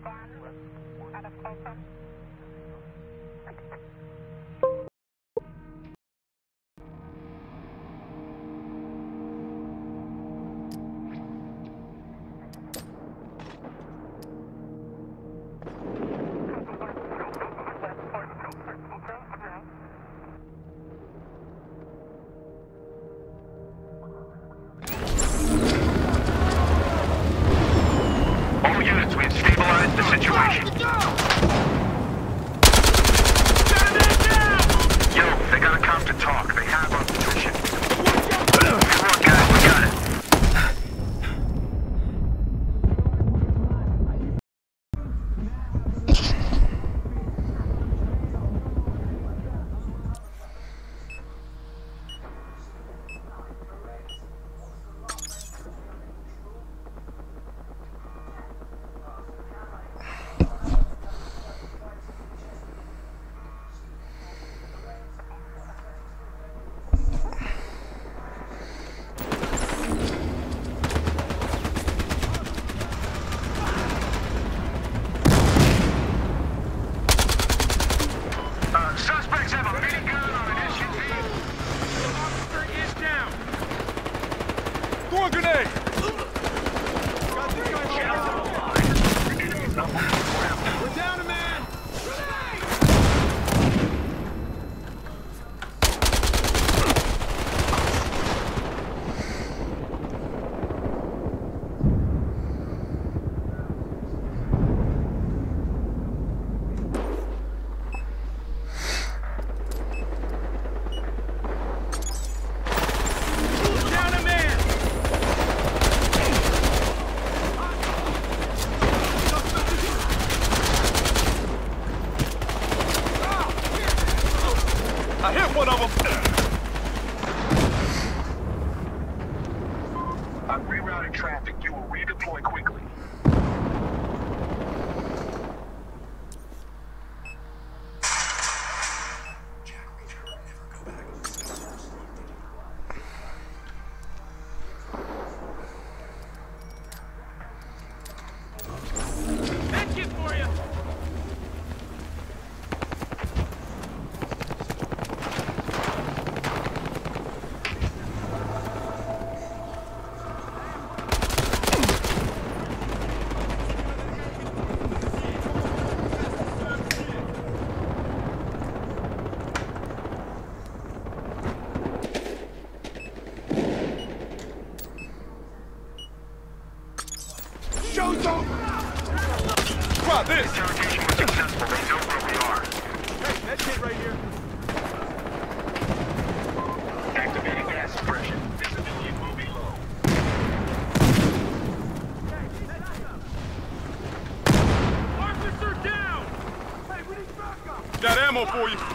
Got ammo for you.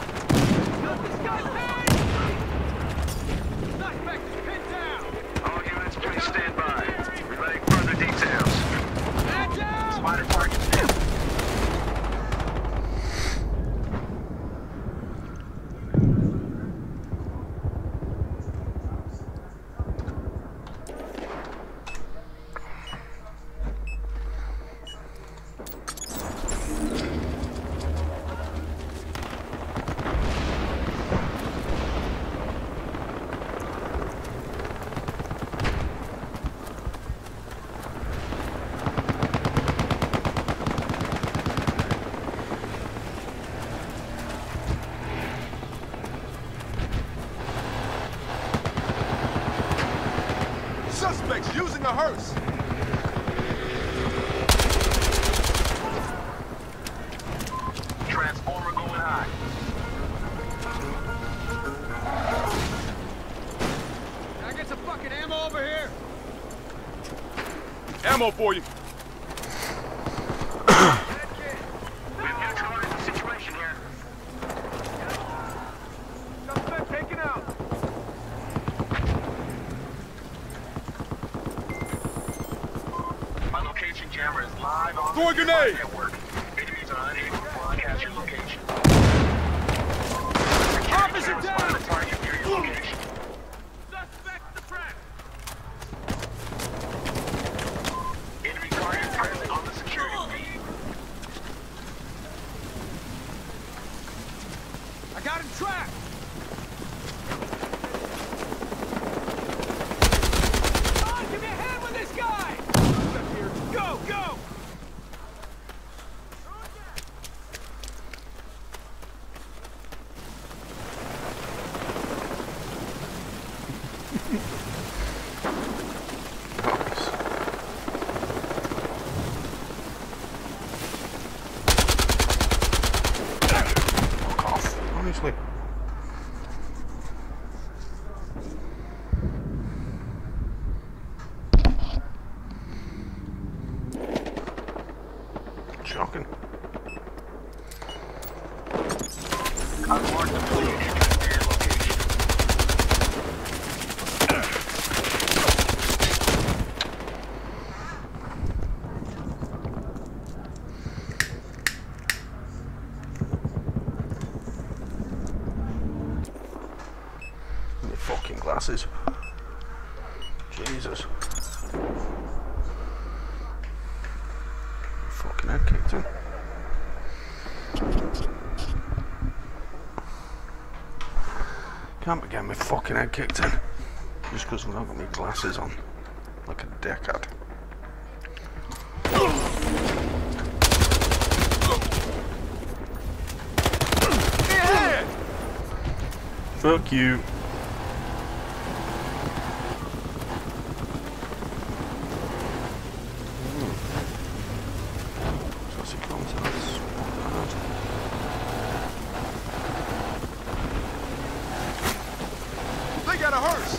All units, please stand by. Relaying further details. Spider targets hit. Suspects using a hearse. Transformer going high. Can I get some fucking ammo over here? Ammo for you. We've neutralized the situation here. Suspect taken out. My location jammer is live on Throw a the grenade! network. Enemies are unable to broadcast your location. Officer Cameras down! find a target near your location. Suspect suppressed. Enemy target present on the security feed. shocking. I've marked the plane entrance to your location. My fucking glasses. Jesus. Fucking head kicked in. Can't be getting my fucking head kicked in. Just because I've not got my glasses on. Like a dickhead. Yeah! Fuck you. Sassy contacts. They got a hearse.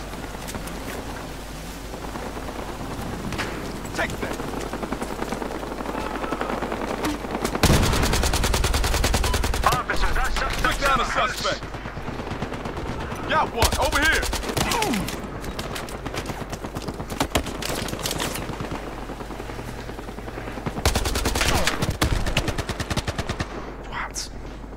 Take that. Officers, our suspect. Take down a suspect. Got one. Over here. What?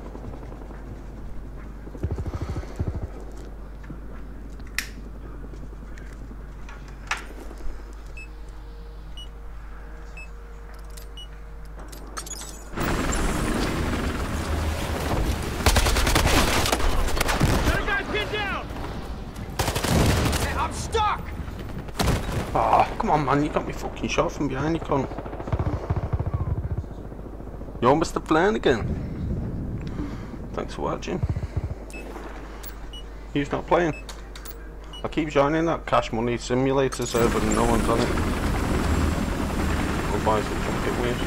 Get down! Hey, I'm stuck! Oh, come on, man. You got me fucking shot from behind, you cunt. You're Mr. Flanagan. Thanks for watching. He's not playing. I keep joining that Cash Money Simulator server and no one's on it. Otherwise it's fucking weird.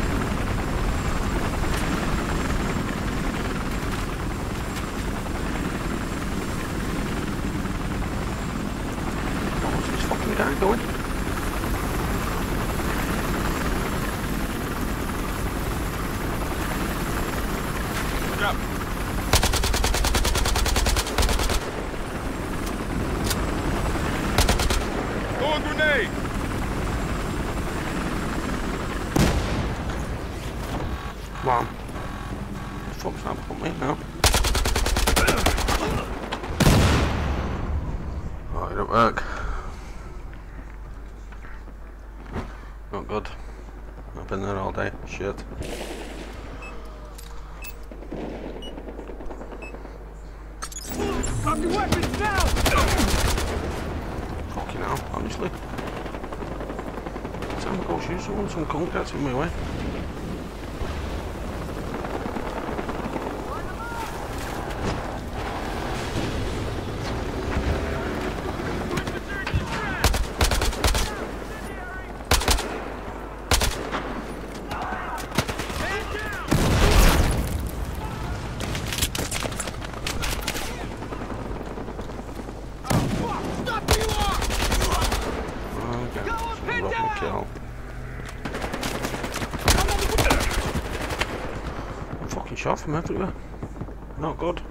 What's this fucking guy doing? Got it. Throw a grenade. Come on. The fuck's that put me now? Oh, it don't work. Not good. I've been there all day. Shit. Drop your weapons now! Fucking hell, honestly. Time to go shoot someone, some cunt gets in my way. Kill. I'm fucking shot from everywhere. Not good.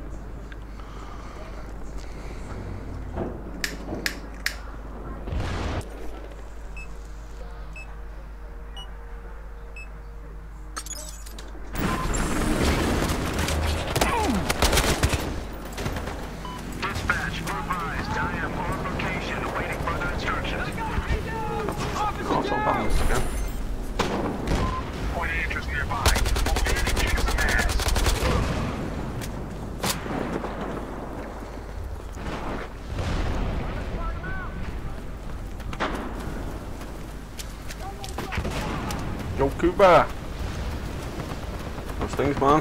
Dispatch, advised. I am on location awaiting further instructions. Also balanced again. Point of interest nearby. Indicating some ass. Yo, Cuba! Those things, man.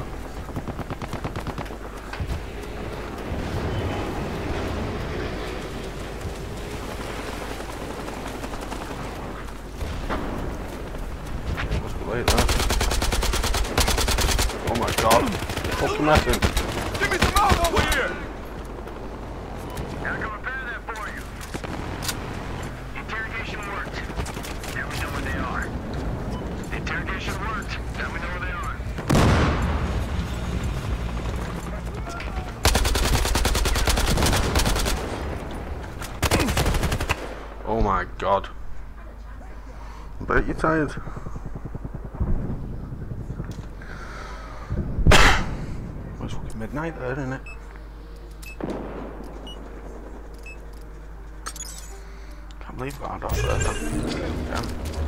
Wait, oh my god. Fucking messing. Give me some help over here. Gotta go repair that for you. Interrogation worked. Now we know where they are. Interrogation worked. Now we know where they God. I bet you're tired. It's fucking midnight there, isn't it? Can't believe I got off there then. Yeah.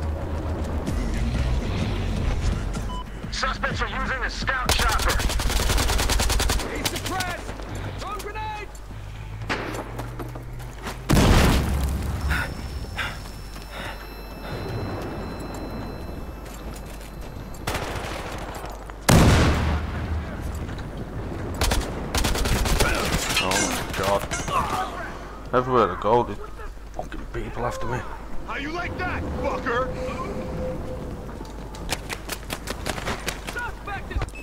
Suspects are using a scout chopper. He's suppressed! Throw grenade! Oh my God. Everywhere I go, there's fucking people after me. How you like that, fucker? Suspect is...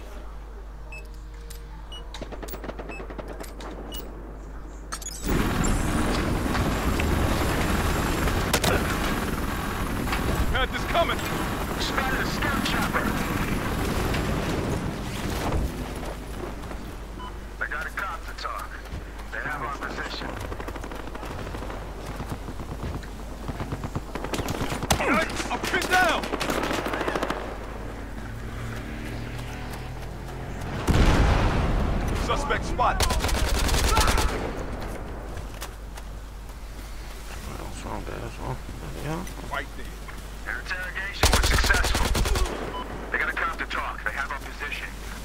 Had this coming. Spotted a scout chopper. They got a cop to talk. They have our position. I'm pinned down. Suspect spot. What else around there as well? Yeah. Right there. Their interrogation was successful. They got a cop to talk. They have our position.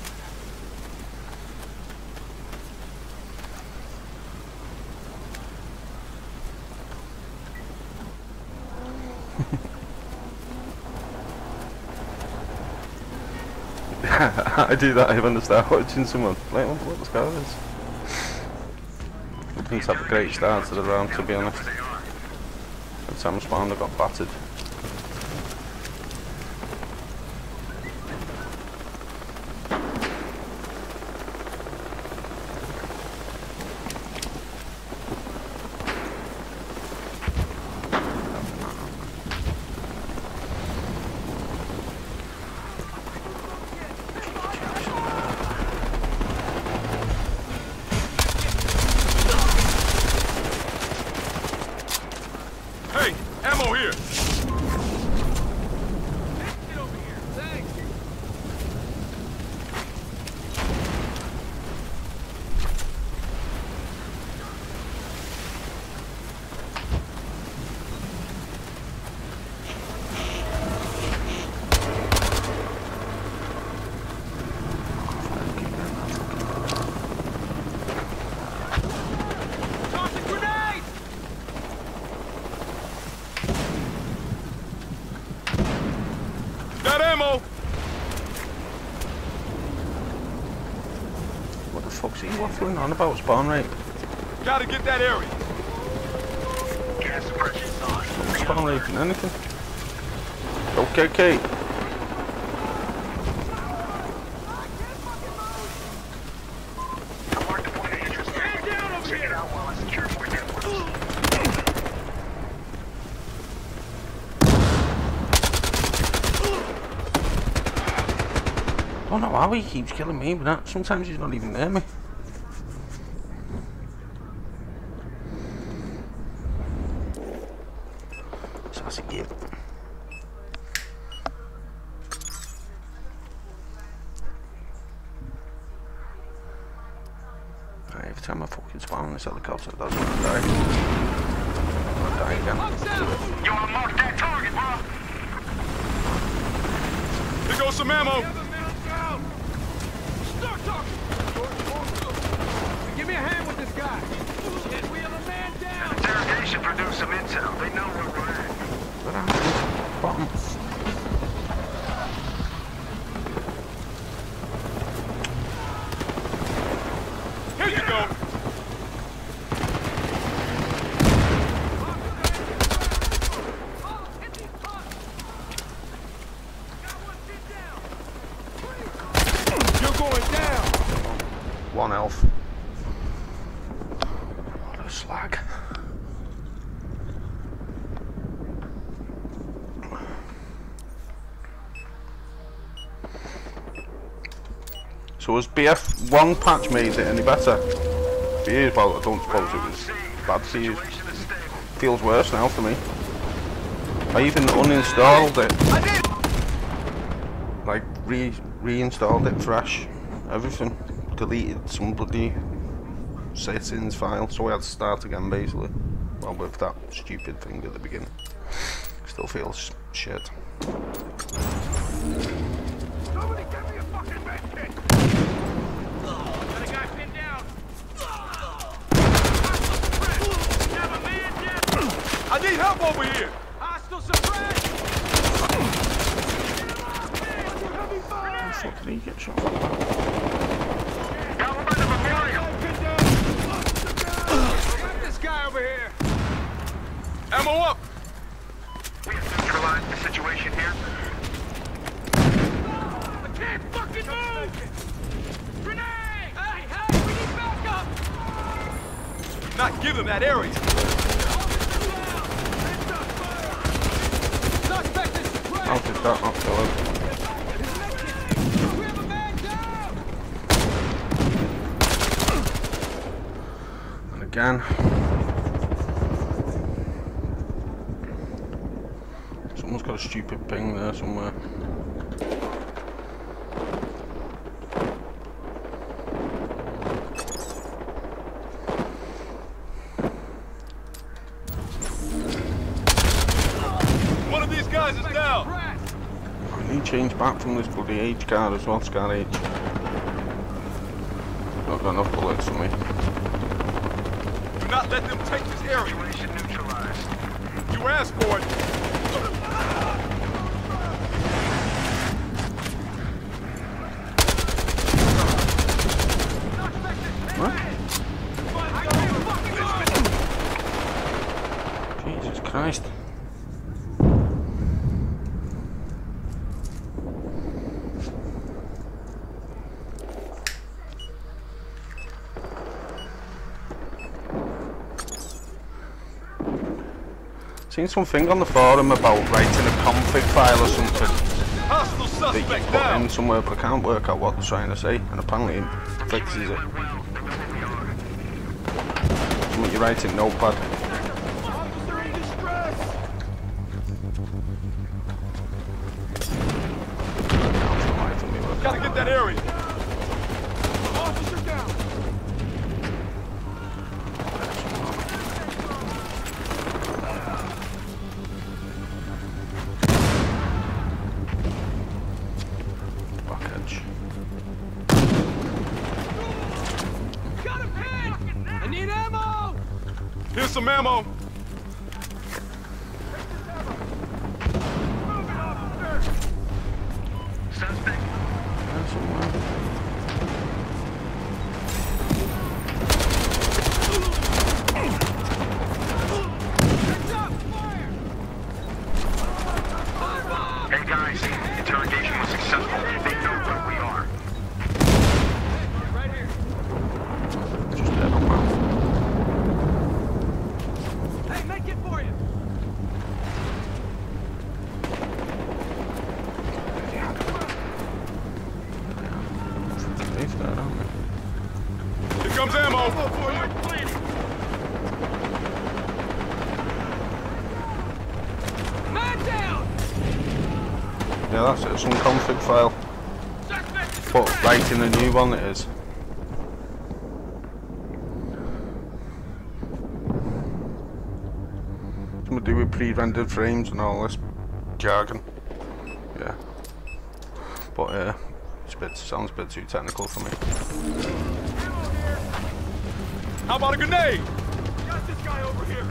I do that even when I start watching someone. Like, what the scar is. I think it's have a great start to the round, to be honest. Every time I spawned I got battered. Hey, ammo here. Get over here. Thanks. Tossing grenade! Got ammo. What the fuck's he waffling on about spawn rate? Gotta get that area. Gas suppression's on. Spawn rate and anything? Okay. I marked the point of interest. Stand down over Check it here! out while I secure more networks. I don't know how he keeps killing me, but that, sometimes he's not even near me. Sassy git. Right, every time I fucking spawn on this helicopter, that's when I die. I die again. Punks out! You wanna mark that target, bro? Here goes some ammo. Have a man down! Start talking! Give me a hand with this guy! Shit, we have a man down! Interrogation produced some intel. They know where we're at. What happened? Bottom. Here you go. Oh, hit these punks! Got one pinned down! You're going down. One elf. What a slag. So has BF1 patch made it any better? Well, I don't suppose it was bad to you. Situation is stable. Feels worse now for me. I even uninstalled it. Like reinstalled it fresh. Everything. Deleted some bloody settings file, so we had to start again basically. Well, with that stupid thing at the beginning. Still feels shit. Somebody get me a fucking med kit! Got a guy pinned down. Have a man down. I need help over here! Hostile suppressed. How did he get shot? Got one by the memorial! Got this guy over here. Ammo up! We have neutralized the situation here. I can't fucking move. Grenade! Hey, we need backup. Not give them that area! Suspect is suppressed. How did that not kill him? We have a man down. And again. Someone's got a stupid ping there somewhere. One of these guys is down! I need change back from this bloody H card as well, Scar H. Not got enough bullets for me. Do not let them take this area! Situation neutralized. You asked for it! What? Jesus Christ. Seen something on the forum about writing a config file or something Hostile that you suspect put down! in somewhere, but I can't work out what they're trying to say, and apparently it fixes it. Something you write in Notepad. Officer in distress. Gotta get that area! Officer down. Back edge. Got him pinned. I need ammo. Here's some ammo! Suspect There somewhere. Hey guys, interrogation was successful. They know where we are. Right here. Just dead on that. Hey, make it for you. These guys, aren't they? Here comes ammo! Man down. Yeah, that's it. Some config file. Suspect is But suppressed. writing a new one it is. Something to do with pre-rendered frames and all this jargon. Yeah. But sounds a bit too technical for me. How about a grenade? Got this guy over here.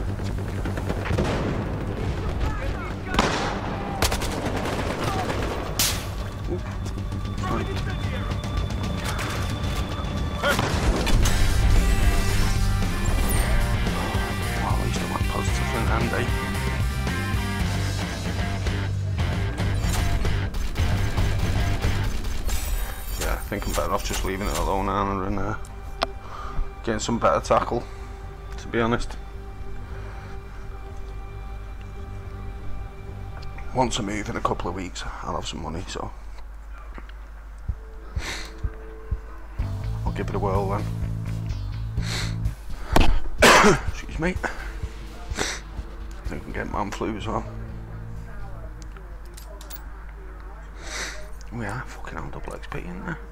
Well, at least I went positive in handy. Yeah, I think I'm better off just leaving it alone and getting some better tackle, to be honest. Once I move in a couple of weeks, I'll have some money, so I'll give it a whirl then. Excuse me. I think I'm getting man flu as well. We are fucking on double XP in there.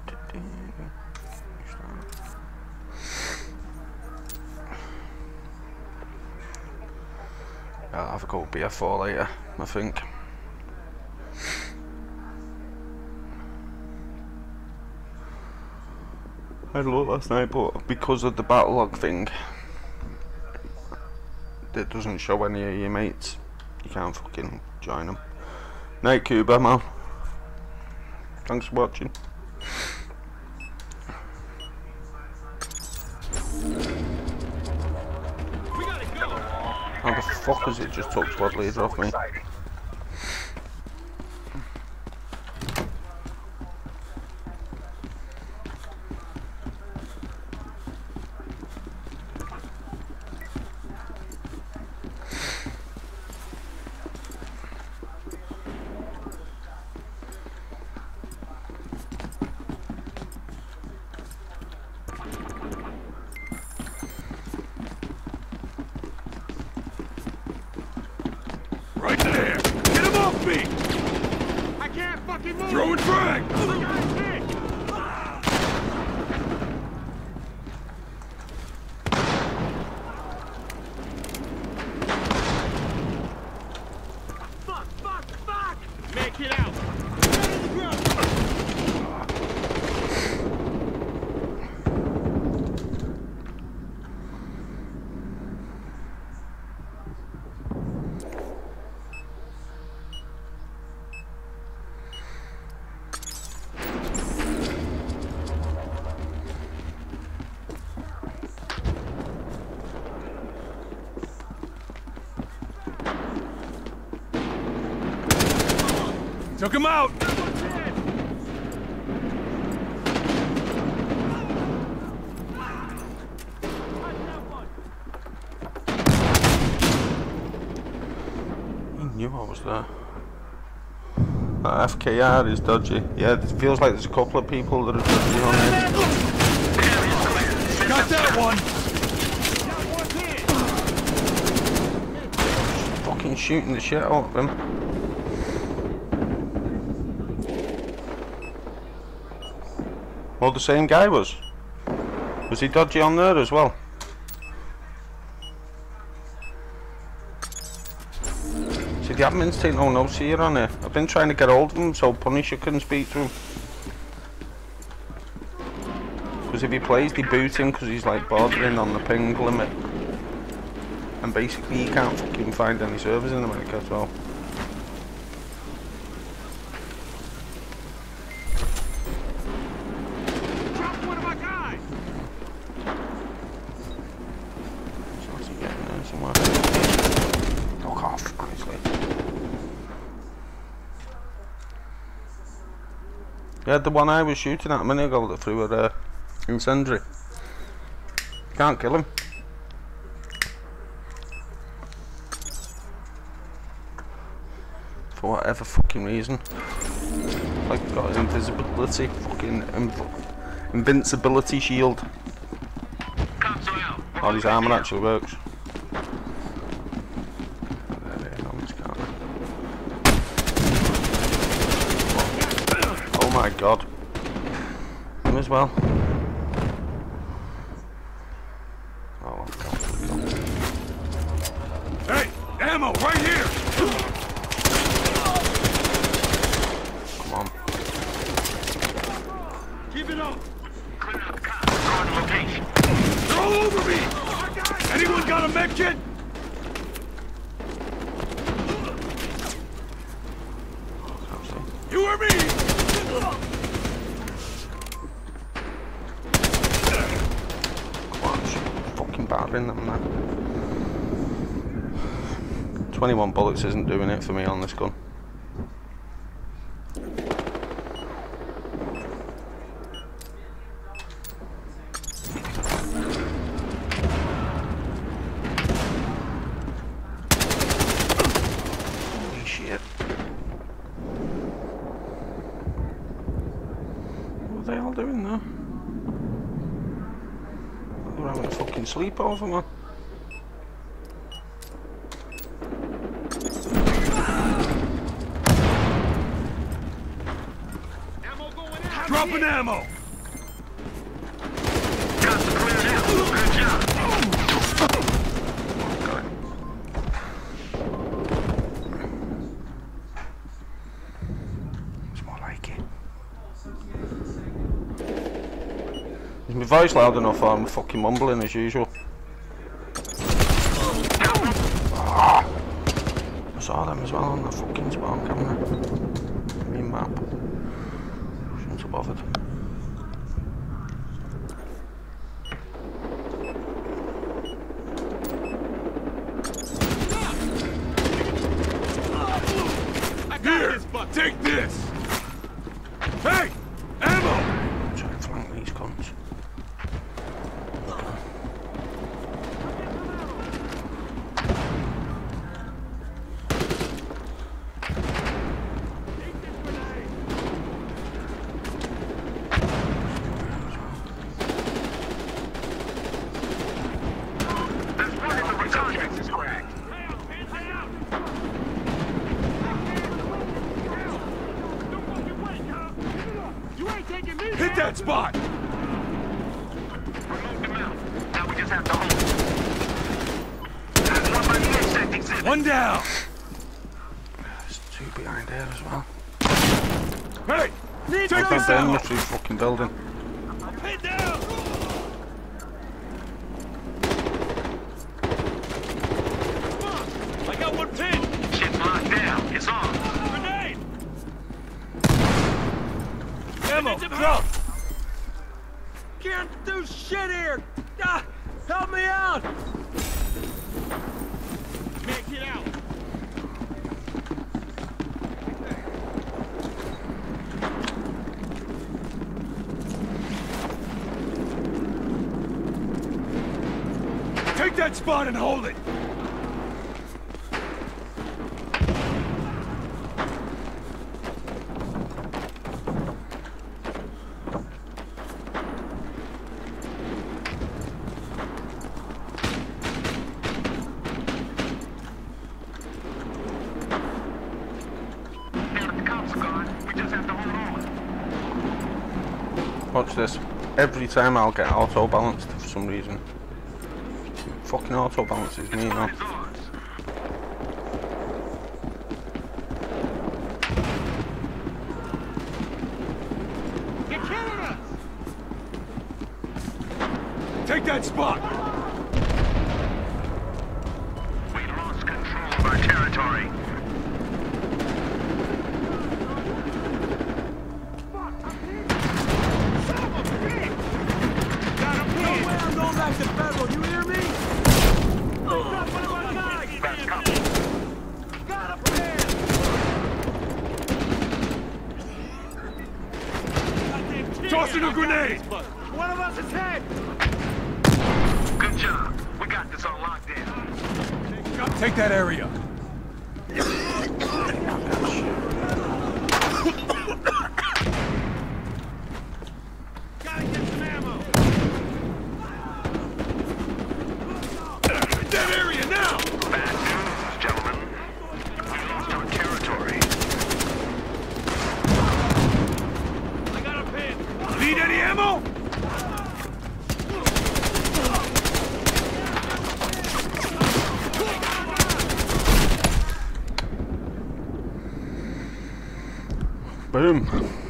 I'll have a go with BF4 later, I think. I had a look last night, but because of the battle log thing, it doesn't show any of your mates. You can't fucking join them. Night Cuba, man. Thanks for watching. We gotta go. How the fuck has it just took squad leader off me? Right there! Get him off me! I can't fucking move. Throw and drag! The guy's hit. Fuck! Make it out. Get on the ground. Took him out! He knew I was there. That FKR is dodgy. Yeah, it feels like there's a couple of people that are dodgy on it. Got that one! Fucking shooting the shit out of him. Well, the same guy was. Was he dodgy on there as well? See, the admins take no notice here on it. I've been trying to get hold of him so Punisher couldn't speak to him. Because if he plays, they boot him because he's like bordering on the ping limit. And basically you can't fucking find any servers in America as well. Fuck off, honestly. Yeah, the one I was shooting at a minute ago that threw an incendiary. Can't kill him. For whatever fucking reason. Like, got an invisibility, fucking invincibility shield. Oh, his armour actually works. Oh my god. Him as well. Oh, Hey! Ammo right here! come on. Keep it up. Clear out the cops. Go on location. They're all over me! Anyone got a med kit? You or me? Come on, fucking battering them now. 21 bullets isn't doing it for me on this gun. Holy shit. What are they all doing there? They're having a fucking sleepover, man. Dropping ammo! Got the clear now. Good job. Got it. It's more like it. Is my voice loud enough or I'm fucking mumbling as usual? Ah, I saw them as well on the fucking spawn camera. Me map. Shouldn't have bothered. Here! Take this! Hey! Ammo! Try and flank these cunts. There's one in the retirement is cracked. Hit that spot! Removed him out. Now we just have to hold. There's one by the insect exhibit. One down! There's two behind there as well. Hey! Need Take this that down, ammo! literally fucking building. Head down! I got one pin! Shit's locked down. It's on. Grenade! Ammo, drop! Can't do shit here! Ah, help me out! Can't get out! Take that spot and hold it! Now that the cops are gone, we just have to hold on. Watch this. Every time I'll get auto balanced for some reason. Fucking auto balances me now. It's ours. You're killing us! Take that spot! We lost control of our territory. I'm going back to Federal, you hear me? That's coming. Got a pair! Tossing a grenade! One of us is hit! Good job. We got this on lockdown. Take that area! Gotta get some ammo! That area now! Bad news, gentlemen. We lost our territory. I got a pin! Need any ammo? Boom.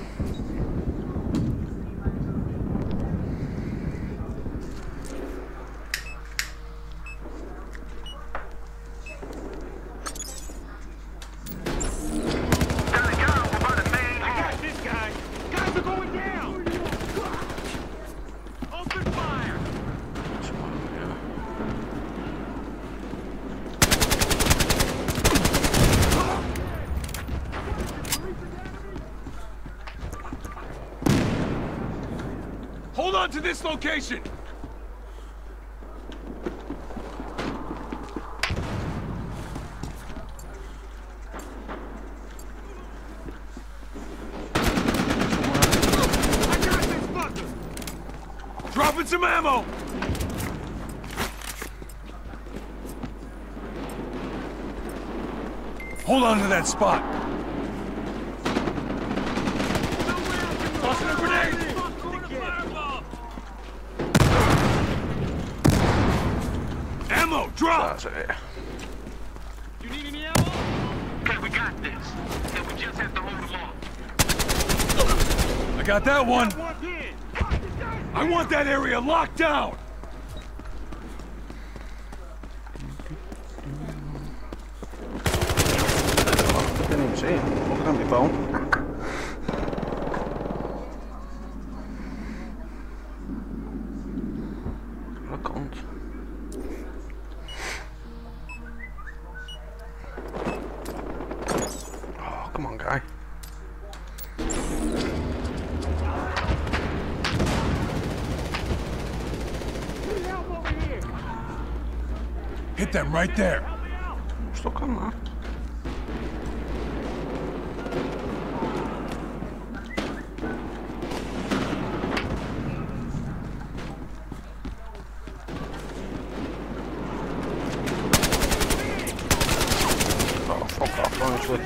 Gotta go. We're by the main hall. Got this guy! Guys are going down! Open fire! Hold on to this location! I got this fucker! Dropping some ammo! Hold on to that spot! Tossing a grenade! Drop! That's it. You need any ammo? Okay, we got this. And we just have to hold them off. I got that one. I want that area locked down. I didn't even see him. Look at my phone. I can't. Oh, come on, guy. Hit them right there. I'm stuck on that. Oh, fuck off, honestly.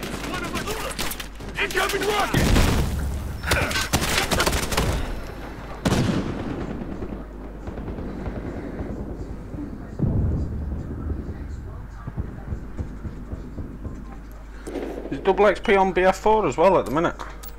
Incoming rocket! There's double XP on BF4 as well at the minute.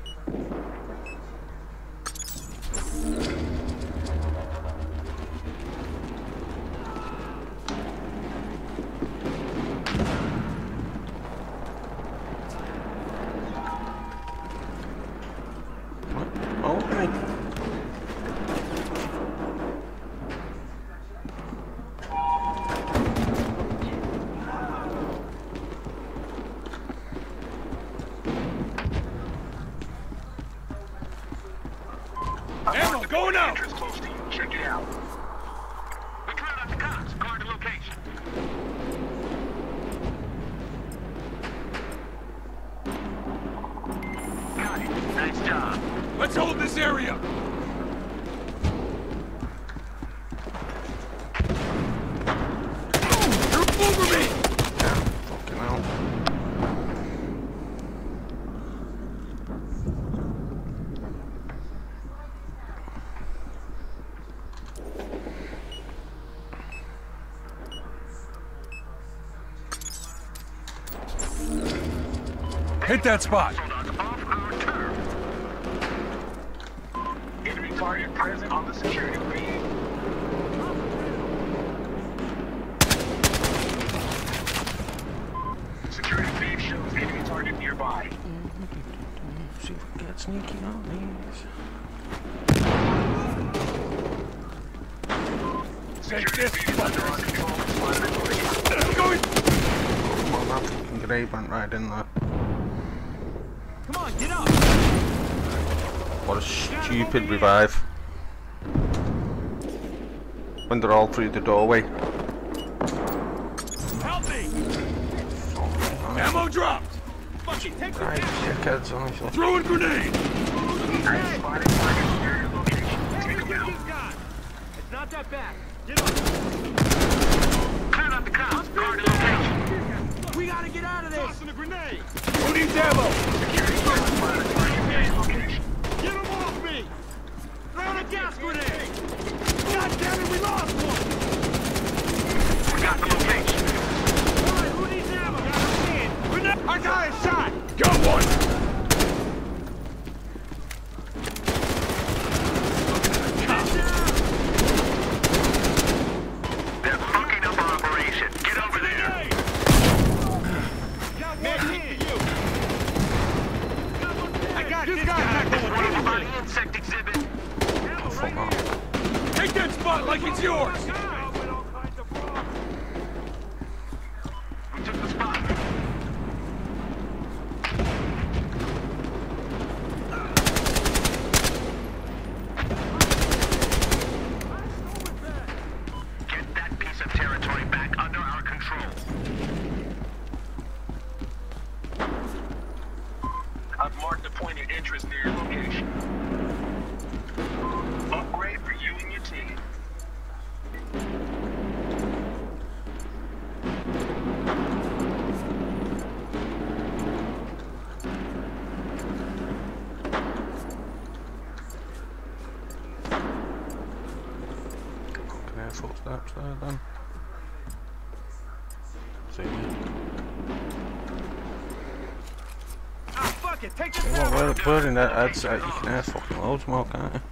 Oh, okay. Ammo, going out! Entrance close to you. Check it out. We cleared out the cops. Guard the location. Got it. Nice job. Let's hold this area. You're over me! Fucking hell. Hit that spot. Off our turf. Enemy target present on the security feed. Security feed shows enemy target nearby. See if we can get sneaky on these. Security feed is under our control. Going. Come on, that fucking grenade went right in there. Come on, get up. What a stupid revive. When they're all through the doorway. Help me. Ammo dropped. Right, dickheads, honestly. Throwing grenade. I spotted target near your location. Take him out. It's not that bad. Get up. Clear out the cops. Guard the location. We gotta get out of this. Tossing a grenade. Who needs ammo? Security forces spotted target near your location. Get him off me. Throw a gas grenade. God damn it, we lost one. We got the location. All right, who needs ammo? Grenade. I got a shot. Got one. They're fucking up our operation. Get over there. I got this guy. What about the insect exhibit? Fuck off. Take that spot like it's yours. We took the spot. Get that piece of territory back under our control. I've marked a point of interest near your location. Upgrade for you and your team. Fucking air footsteps there then. See ya. Ah, fuck it, take this Well, ammo. we're in that headset, you can hear fucking loads more, can't you?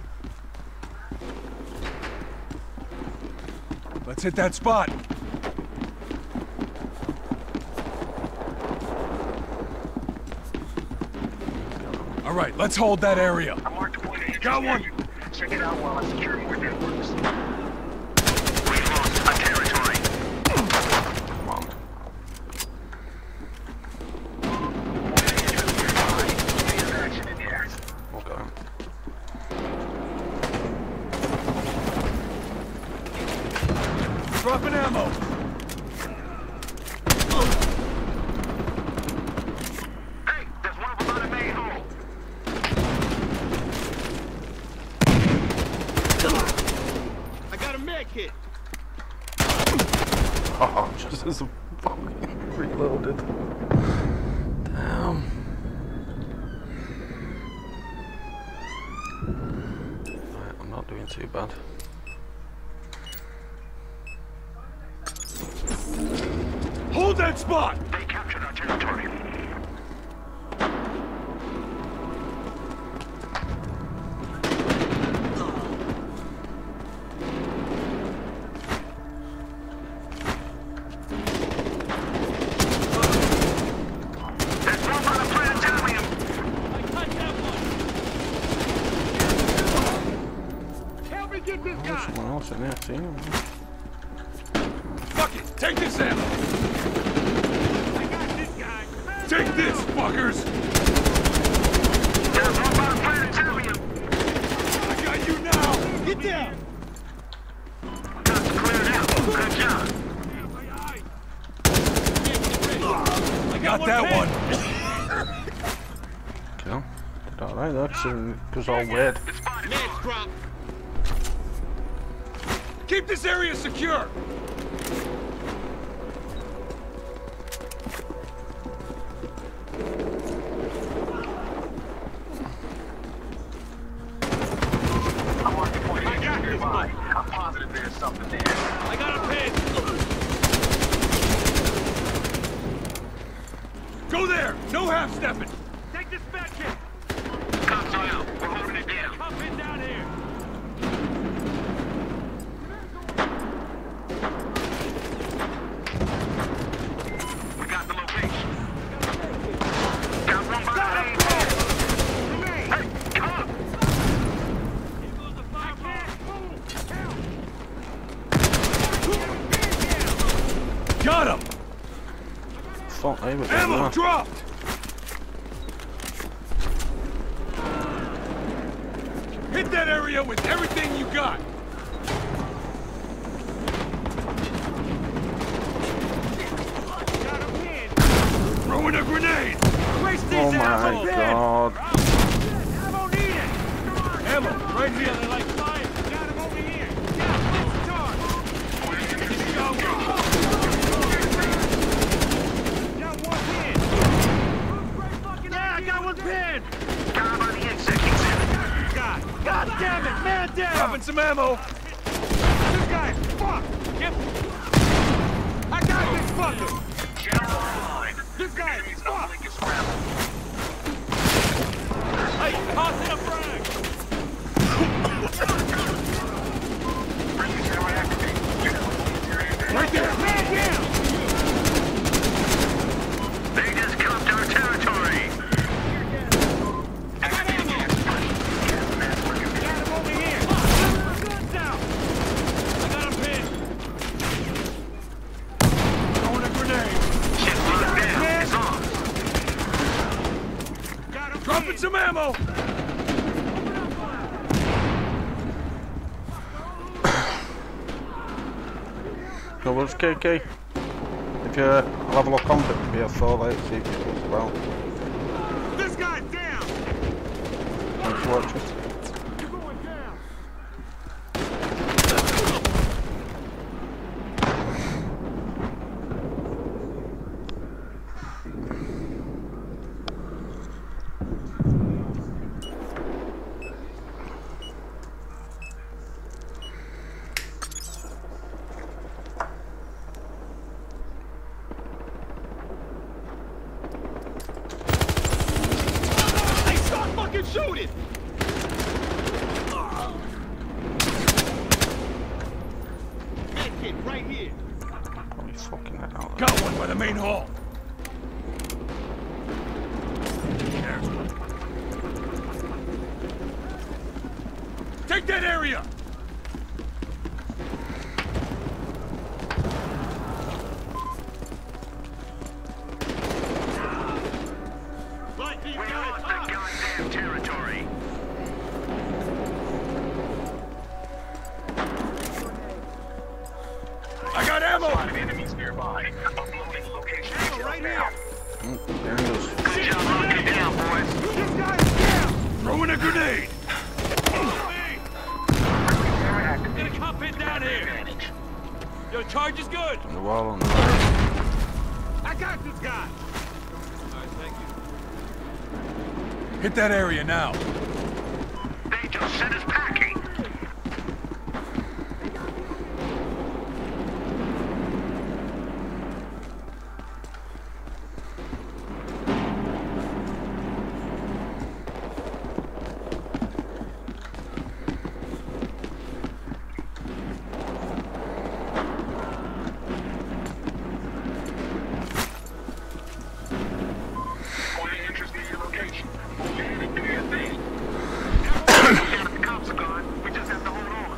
Let's hit that spot. All right, let's hold that area. I marked a point of interest. Got one. Check it out while I secure more networks. We've lost a territory. Come on. Action in here. Okay. Dropping ammo. Hey, there's one of them on the main hole. I got a med kit. Oh, just as a fucking reloaded. Damn. Right, I'm not doing too bad. Hold that spot. They captured our territory. There's one on the planetarium. I cut that one. Help me get this There's guy. someone else in there, see him? Fuck it. Take this ammo. I got this guy. Take this, fuckers. There's one on the planetarium. I got you now. Get down. Guns cleared out. Good job. I got that one. Kill. Did alright though, because it was all weird. It's fine. Meds drop. Keep this area secure. I marked a point of interest nearby. I'm positive there's something there. I got a pin. Go there. No half-stepping. Take this med kit. Cops are out. We're holding it down. Come in down here. We got the location. Got one by the main hole. Hey, come on. Here goes the fireball. Got him. Fuck, they were Ammo doing dropped. Hit that area with everything you got. Got a pin. Throwing a grenade. Place these Oh my assholes. god. Ammo needed. Ammo right here. They like fire. Got him over here. Yeah, let's charge. Got one pin. Yeah, I got one pin. Got him on the insect exhibit. God damn it, man down. Dropping some ammo. This guy, fuck. Yep. I got this fucker. General line. This guy, Enemies fuck. uplink is scrambled. Hey, toss it a frag. Bring camera activate. Unit release your hand. Right there. Man down. They just copped our territory. Got ammo. Gas mask working. Got him over here. Guns out. I got a pin. Throwing a grenade. Shit locked down. It's on. Got him. Dropping some ammo. No, what's KK? If you level up combat, it'll be a 4 see if it goes well. This guy's down. Thanks for watching. You're going down. area! Light these We guys lost the up! goddamn territory. I got ammo! Spotted enemies nearby. Uploading location details right now. here. There he goes. Good job locking it down, boys. This guy's down! Throwing a grenade! Get a cop hit down here! Advantage. Your charge is good! On the wall on the right. I got this guy! Alright, thank you. Hit that area now. They just sent us packing. Point of interest in your location. Move in and do your thing. The cops are gone. We just have to hold on.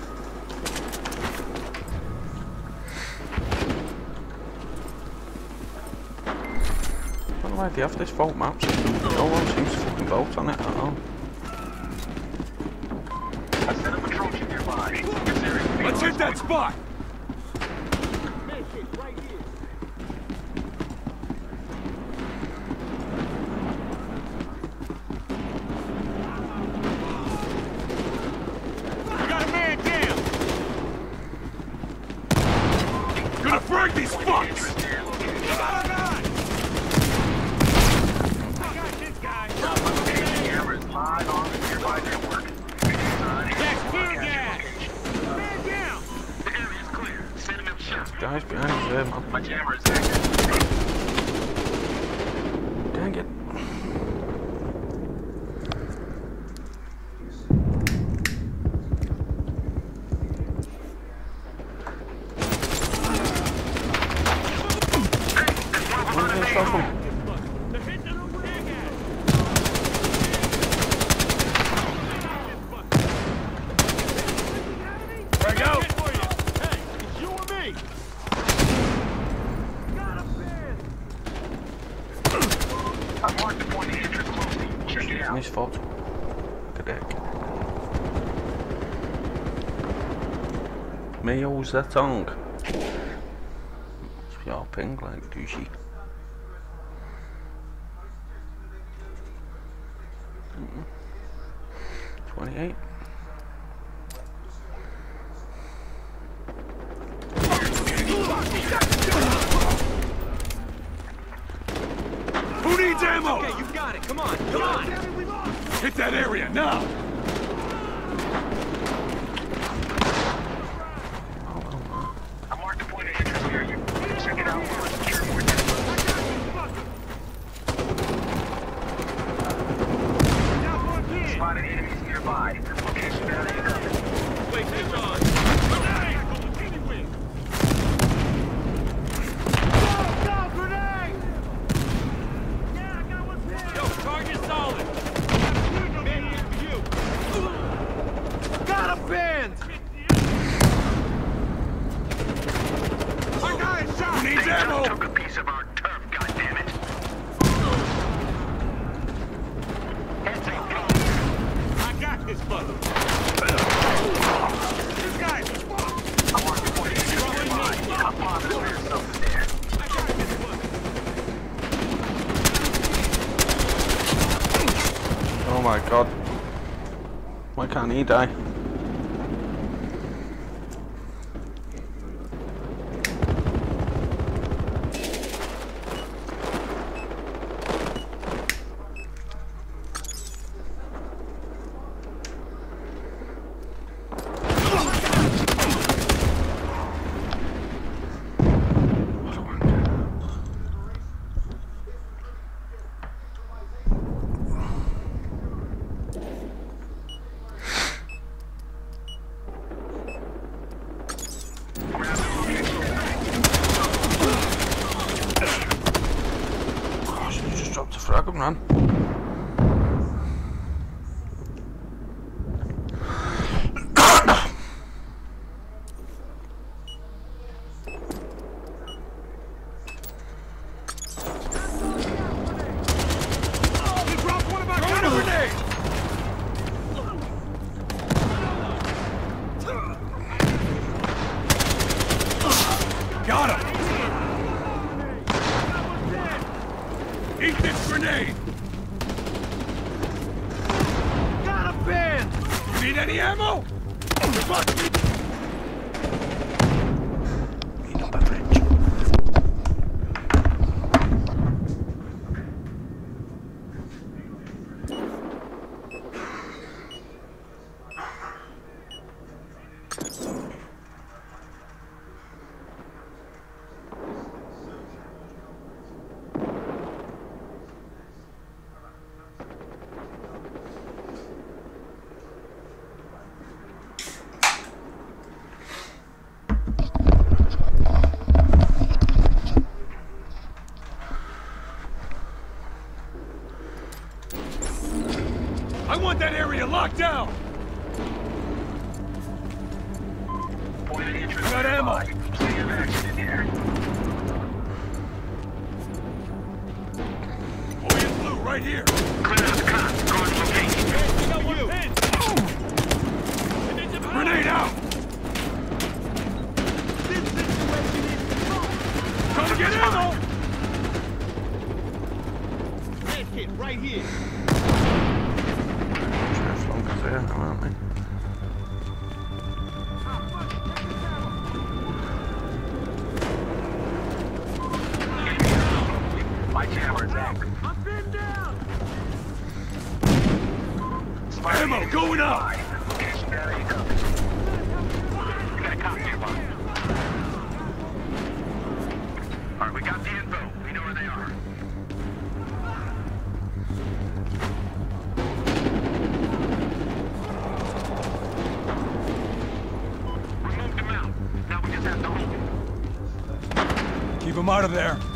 I don't know why they have this vault map system. No one seems to fucking vote on it at all. I set up a Trojan nearby. This area will be Let's hit that spot! We got a man down! Gonna frag these fucks! I got this guy! cameras live on the nearby network. That's tear gas! Man down! The area's clear. Send him shot. Guys behind us there, man. My camera is active. Dang it. I'm gonna stop him. They're hitting it over tear gas! Frag out! For you! Hey, it's you or me! Got a man! I marked the point of interest closely. Check it out. Nice fault. Look at that. Mayo's the tongue. Must be all pink like douchey. 28. Who needs ammo? Okay, you got it. Come on, come on! Hit that area now! I marked the point of interest here. You check it out for a secure more network. Spotted enemies nearby. Location validated. Place is on! Grenade! Anyway! Go, grenade! Yeah, I got one hit! Yo, target solid! Man, here's for you! Got a band! Our guy is shot! Who needs They just ammo? took a piece of our turf, goddammit. Heads up, go. I got this fucker! This guy! I marked the point of interest nearby. Top bomb is clear something there. I got this fucker! Oh my god. Why can't he die? Gosh, you just dropped a frag him, man. this grenade! Got a pin! Need any ammo? You must be... Vino beverage. I want that area locked down! Got ammo! Plenty of action in here. Boy in blue, right here! Clear out the cops. Go on location. We got one pin! Grenade out! This situation is Come get ammo! med kit right here! As long as they're now, aren't they? My camera's out. I'm pinned down! Ammo going up! Location area covered. We got a cop nearby. Alright, we got the info. We know where they are. We moved them out. Now we just have to hold them. Keep them out of there.